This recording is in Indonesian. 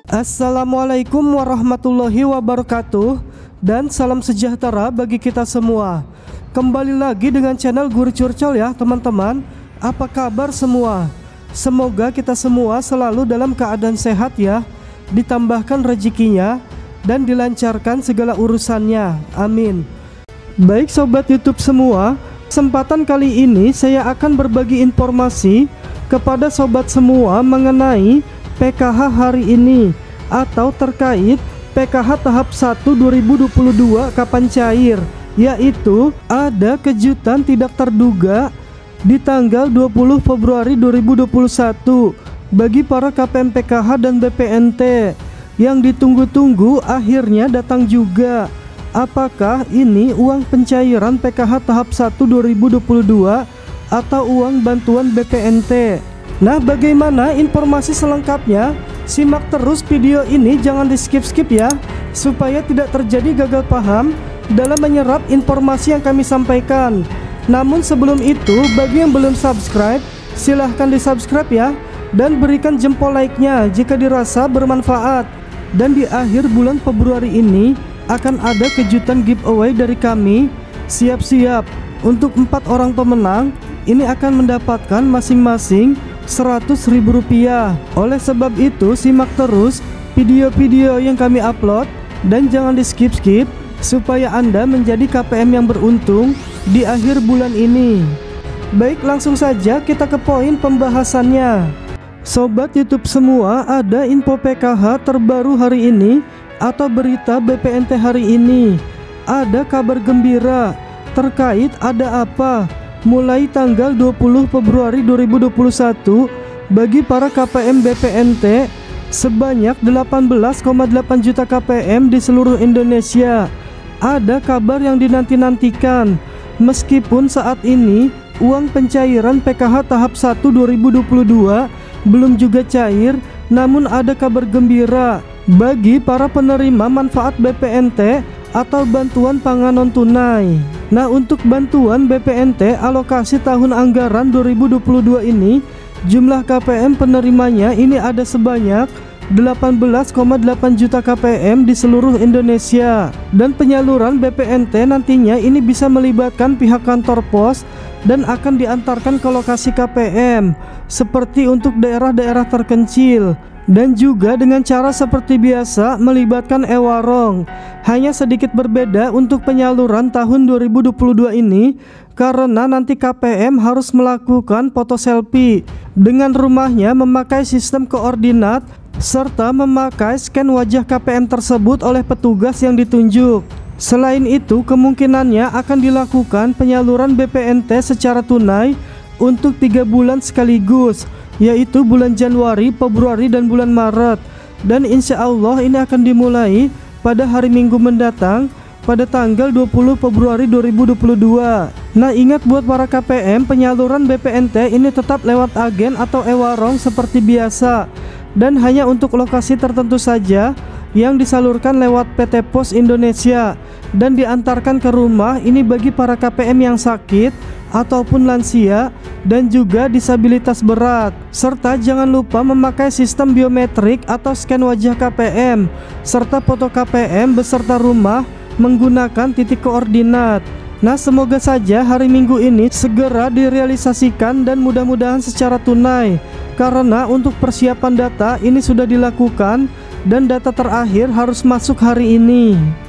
Assalamualaikum warahmatullahi wabarakatuh. Dan salam sejahtera bagi kita semua. Kembali lagi dengan channel Guru Curcol ya teman-teman. Apa kabar semua? Semoga kita semua selalu dalam keadaan sehat ya, ditambahkan rezekinya dan dilancarkan segala urusannya, amin. Baik sobat YouTube semua, kesempatan kali ini saya akan berbagi informasi kepada sobat semua mengenai PKH hari ini atau terkait PKH tahap 1 2022 kapan cair, yaitu ada kejutan tidak terduga di tanggal 20 Februari 2021 bagi para KPM PKH dan BPNT yang ditunggu-tunggu akhirnya datang juga. Apakah ini uang pencairan PKH tahap 1 2022 atau uang bantuan BPNT? Nah, bagaimana informasi selengkapnya? Simak terus video ini, jangan di skip-skip ya, supaya tidak terjadi gagal paham dalam menyerap informasi yang kami sampaikan. Namun sebelum itu, bagi yang belum subscribe, silahkan di subscribe ya, dan berikan jempol like-nya jika dirasa bermanfaat. Dan di akhir bulan Februari ini akan ada kejutan giveaway dari kami. Siap-siap untuk 4 orang pemenang ini akan mendapatkan masing-masing Rp100.000. Oleh sebab itu simak terus video-video yang kami upload dan jangan di skip-skip supaya Anda menjadi KPM yang beruntung di akhir bulan ini. Baik, langsung saja kita ke poin pembahasannya. Sobat YouTube semua, ada info PKH terbaru hari ini atau berita BPNT hari ini. Ada kabar gembira terkait ada apa? Mulai tanggal 20 Februari 2021 bagi para KPM BPNT sebanyak 18,8 juta KPM di seluruh Indonesia. Ada kabar yang dinanti-nantikan. Meskipun saat ini uang pencairan PKH tahap 1 2022 belum juga cair, namun ada kabar gembira bagi para penerima manfaat BPNT atau bantuan pangan non tunai. Nah, untuk bantuan BPNT alokasi tahun anggaran 2022 ini, jumlah KPM penerimanya ini ada sebanyak 18,8 juta KPM di seluruh Indonesia. Dan penyaluran BPNT nantinya ini bisa melibatkan pihak kantor pos dan akan diantarkan ke lokasi KPM seperti untuk daerah-daerah terpencil. Dan juga dengan cara seperti biasa melibatkan e-warung. Hanya sedikit berbeda untuk penyaluran tahun 2022 ini, karena nanti KPM harus melakukan foto selfie dengan rumahnya memakai sistem koordinat serta memakai scan wajah KPM tersebut oleh petugas yang ditunjuk. Selain itu, kemungkinannya akan dilakukan penyaluran BPNT secara tunai untuk 3 bulan sekaligus, yaitu bulan Januari, Februari, dan bulan Maret. Dan insya Allah ini akan dimulai pada hari Minggu mendatang pada tanggal 20 Februari 2022. Nah, ingat buat para KPM, penyaluran BPNT ini tetap lewat agen atau e-warung seperti biasa, dan hanya untuk lokasi tertentu saja yang disalurkan lewat PT Pos Indonesia dan diantarkan ke rumah. Ini bagi para KPM yang sakit ataupun lansia dan juga disabilitas berat. Serta jangan lupa memakai sistem biometrik atau scan wajah KPM serta foto KPM beserta rumah menggunakan titik koordinat. Nah, semoga saja hari Minggu ini segera direalisasikan dan mudah-mudahan secara tunai, karena untuk persiapan data ini sudah dilakukan dan data terakhir harus masuk hari ini.